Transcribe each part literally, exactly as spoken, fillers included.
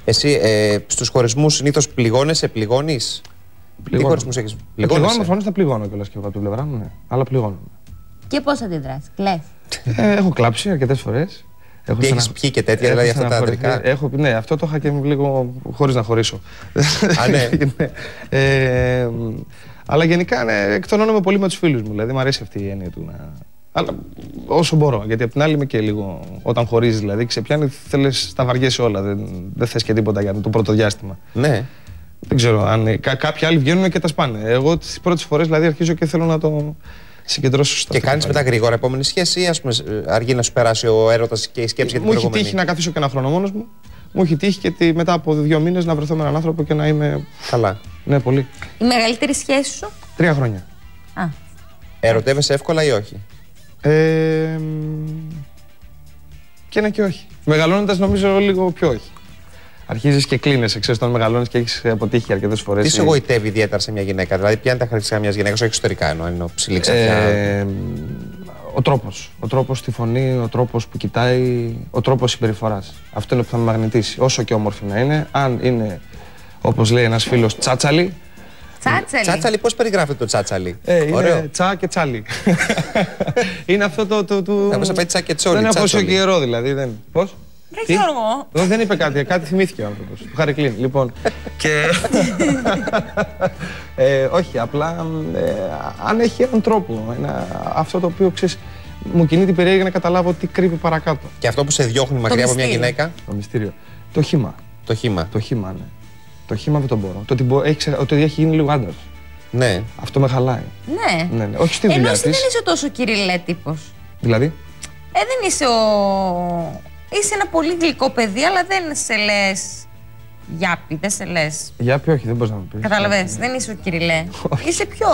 Εσύ ε, στους χωρισμούς συνήθως πληγώνεσαι, πληγώνεις? Τι χωρισμούς έχεις? Πληγώνω, προφανώς θα πληγώνω κιόλας και εγώ από την πλευρά μου, ναι. Αλλά πληγώνω. Και πώς αντιδράσεις, κλαις? Ε, έχω κλάψει αρκετές φορές. Έχω Τι έχεις πιει και τέτοια, δηλαδή αυτά τα αντρικά? Έχω, ναι, αυτό το είχα και λίγο χωρίς να χωρίσω. Α, ναι. ε, αλλά γενικά ναι, εκτονώνομαι πολύ με τους φίλους μου. Δηλαδή μου αρέσει αυτή η έννοια του να. Αλλά όσο μπορώ. Γιατί απ' την άλλη είμαι και λίγο. Όταν χωρίζεις, δηλαδή ξεπιάνει, θέλεις τα βαριέσαι όλα. Δεν, δεν θες και τίποτα για το πρώτο διάστημα. Ναι. Δεν ξέρω αν κά, κάποιοι άλλοι βγαίνουν και τα σπάνε. Εγώ τις πρώτες φορές δηλαδή αρχίζω και θέλω να το συγκεντρώσω στο. Και κάνεις μετά γρήγορα επόμενη σχέση ή ας πούμε αργεί να σου περάσει ο έρωτας και η σκέψη για την προηγούμενη? Μου έχει τύχει να καθίσω και ένα χρόνο μόνος μου. Μου έχει τύχει και τη, μετά από δύο μήνες να βρεθώ με έναν άνθρωπο και να είμαι. Καλά. Ναι, πολύ. Η μεγαλύτερη σχέση σου? Τρία χρόνια. Α. Ερωτεύεσαι εύκολα ή όχι? Ε, και ναι και όχι. Μεγαλώνοντας νομίζω λίγο πιο όχι. Αρχίζεις και κλείνεσαι, ξέρεις, όταν μεγαλώνεις και έχεις αποτύχει αρκετές φορές. Τι σε εγωιτεύει ιδιαίτερα σε μια γυναίκα? Δηλαδή, ποια είναι τα χαρακτηριστικά μιας γυναίκας, όχι εξωτερικά εννοώ, ενώ ψηλή ξαφνιά? Ε, ο τρόπος. Ο τρόπος στη φωνή, ο τρόπος που κοιτάει, ο τρόπος συμπεριφοράς. Αυτό είναι που θα με μαγνητήσει. Όσο και όμορφη να είναι, αν είναι, όπως λέει ένας φίλος, τσάτσαλι. Τσάτσαλι. Τσάτσαλι, πώς περιγράφεται το τσάτσαλι? Ε, είναι ωραίο. Τσα και τσάλι. Είναι αυτό το. το, το... Θα μπορούσα να πει τσα και τσόλι. Δεν έχω όσο καιρό δηλαδή. Δεν... Πώς? Δεν ξέρω εγώ. Δεν είπε κάτι, κάτι θυμήθηκε ο άνθρωπος. Του χάρη κλείνει. Λοιπόν. Και. ε, όχι, απλά ε, αν έχει έναν τρόπο. Ένα, αυτό το οποίο ξέρεις, μου κινεί την περιέργεια να καταλάβω τι κρύβει παρακάτω. Και αυτό που σε διώχνει μακριά από μια γυναίκα? Το μυστήριο. Το χύμα. Το χύμα. Το χύμα, ναι. Το χύμα δεν το μπορώ. Το ότι, μπο... έχει, ότι έχει γίνει λίγο άντρας. Ναι. Αυτό με χαλάει. Ναι. ναι, ναι. Όχι στη δουλειά της. Ενώ εσύ δεν είσαι τόσο κυριλέ τύπος. Δηλαδή? Ε, δεν είσαι ο... Είσαι ένα πολύ γλυκό παιδί, αλλά δεν σε λες γιάπη, δεν σε λες. Γιάπη, όχι, δεν μπορείς να μου πεις. Καταλαβαίνεις, δεν είσαι ο κυριλέ. Είσαι πιο...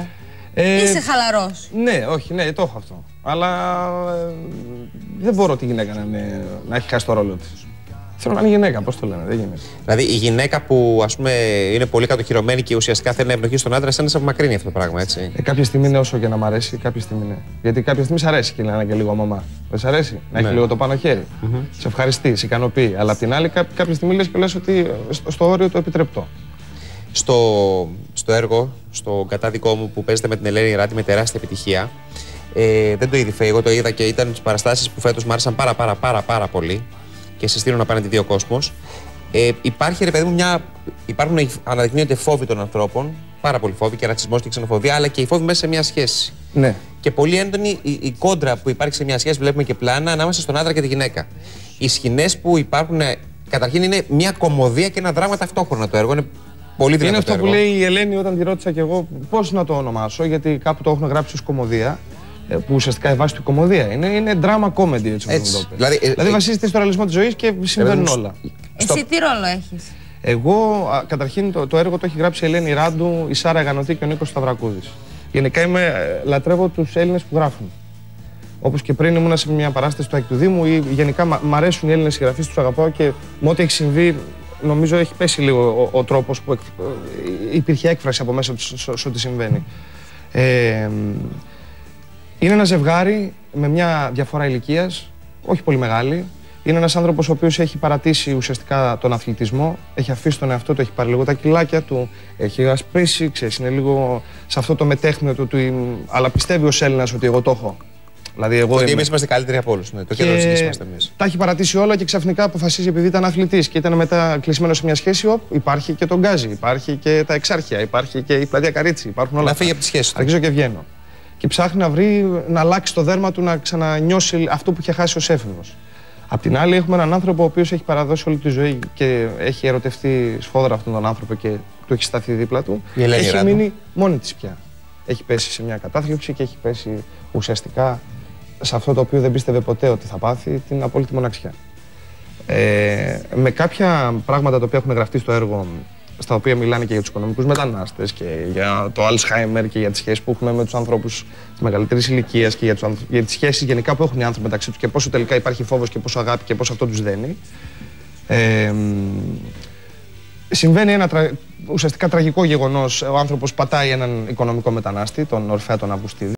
Ε, είσαι χαλαρός. Ναι, όχι, ναι, το έχω αυτό. Αλλά ε, δεν μπορώ τη γυναίκα να, είναι, να έχει χάσει το ρόλο της. Θέλω να είναι γυναίκα, πώς το λένε, δεν γίνεται. Δηλαδή η γυναίκα που ας πούμε είναι πολύ κατοχυρωμένη και ουσιαστικά θέλει να ευνοχήσει τον άντρα, σαν να σε απομακρύνει αυτό το πράγμα, έτσι. Ε, κάποια στιγμή είναι όσο και να μ' αρέσει, κάποια στιγμή ναι. Γιατί κάποια στιγμή σ' αρέσει και να είναι και λίγο μαμά. Δεν σ' αρέσει, να έχει ναι. λίγο το πάνω χέρι. Mm-hmm. Σε ευχαριστεί, σε ικανοποιεί. Αλλά απ' την άλλη, κά, κάποια στιγμή λες και λες ότι στο, στο όριο το επιτρεπτό. Στο, στο έργο, στο κατάδικό μου που παίζετε με την Ελένη Ράτη με τεράστια επιτυχία. Ε, δεν το είδε Φέη, εγώ το είδα και ήταν τις παραστάσεις που φέτος μου άρεσαν πάρα πάρα πάρα πάρα πολύ. Και συστήνω να πάνε τη δύο κόσμος. Ε, υπάρχει, ρε παιδί μου, μια. Υπάρχουν, αναδεικνύονται φόβοι των ανθρώπων, πάρα πολλοί φόβοι και ρατσισμός και ξενοφοβία, αλλά και οι φόβοι μέσα σε μια σχέση. Ναι. Και πολύ έντονη η, η κόντρα που υπάρχει σε μια σχέση, βλέπουμε και πλάνα ανάμεσα στον άντρα και τη γυναίκα. Οι σκηνές που υπάρχουν, καταρχήν είναι μια κωμωδία και ένα δράμα ταυτόχρονα το έργο. Είναι πολύ δυνατό. Είναι αυτό το έργο. που λέει η Ελένη όταν τη ρώτησα κι εγώ πώς να το ονομάσω, γιατί κάπου το έχουν γράψει ως κωμωδία. Που ουσιαστικά η βάση του κωμωδία είναι, είναι drama comedy, έτσι όπως το πει. Δηλαδή, ε, δηλαδή ε, βασίζεται στο ρεαλισμό της ζωής και συμβαίνουν ε, όλα. Εσύ στο... τι ρόλο έχεις? Εγώ, α, καταρχήν το, το έργο το έχει γράψει η Ελένη Ράντου, η Σάρα Γανωτή και ο Νίκος Σταυρακούδης. Γενικά είμαι, λατρεύω τους Έλληνες που γράφουν. Όπως και πριν ήμουν σε μια παράσταση του Άκη του Δήμου, ή γενικά μ' αρέσουν οι Έλληνες συγγραφείς, τους αγαπάω και με ό,τι έχει συμβεί, νομίζω έχει πέσει λίγο ο, ο τρόπος που εκ, υπήρχε έκφραση από μέσα του σε ό,τι συμβαίνει. Ε, Είναι ένα ζευγάρι με μια διαφορά ηλικίας, όχι πολύ μεγάλη. Είναι ένας άνθρωπος ο οποίος έχει παρατήσει ουσιαστικά τον αθλητισμό, έχει αφήσει τον εαυτό του, έχει πάρει λίγο τα κιλάκια του, έχει ασπρίσει, ξέρεις, είναι λίγο σε αυτό το μετέχνιο του, του αλλά πιστεύει ως Έλληνας ότι εγώ το έχω. Δηλαδή, εγώ ότι είμαι... εμείς είμαστε καλύτεροι από όλους. Ναι, το κέντρο της γης είμαστε εμείς. Τα έχει παρατήσει όλα και ξαφνικά αποφασίζει, επειδή ήταν αθλητής και ήταν μετά κλεισμένος σε μια σχέση, οπ, υπάρχει και τον Γκάζι, υπάρχει και τα Εξάρχεια, υπάρχει και η πλατεία Καρίτσι, υπάρχουν όλα. Να φύγει από τη σχέση του. Αρχίζω και βγαίνω. Και ψάχνει να βρει, να αλλάξει το δέρμα του, να ξανανιώσει αυτό που είχε χάσει ως έφηβος. Απ' την άλλη, έχουμε έναν άνθρωπο ο οποίος έχει παραδώσει όλη τη ζωή και έχει ερωτευτεί σφόδρα αυτόν τον άνθρωπο και του έχει σταθεί δίπλα του. Έχει Ράντου. Μείνει μόνη της πια. Έχει πέσει σε μια κατάθλιψη και έχει πέσει ουσιαστικά σε αυτό το οποίο δεν πίστευε ποτέ ότι θα πάθει, την απόλυτη μοναξιά. Ε, με κάποια πράγματα τα οποία έχουν γραφτεί στο έργο, στα οποία μιλάνε και για τους οικονομικούς μετανάστες και για το Alzheimer και για τις σχέσεις που έχουμε με τους ανθρώπους της μεγαλύτερης ηλικίας και για, τους, για τις σχέσεις γενικά που έχουν οι άνθρωποι μεταξύ τους και πόσο τελικά υπάρχει φόβος και πόσο αγάπη και πόσο αυτό τους δένει. Ε, συμβαίνει ένα τρα, ουσιαστικά τραγικό γεγονός. Ο άνθρωπος πατάει έναν οικονομικό μετανάστη, τον Ορφέα τον Αυγουστίδη.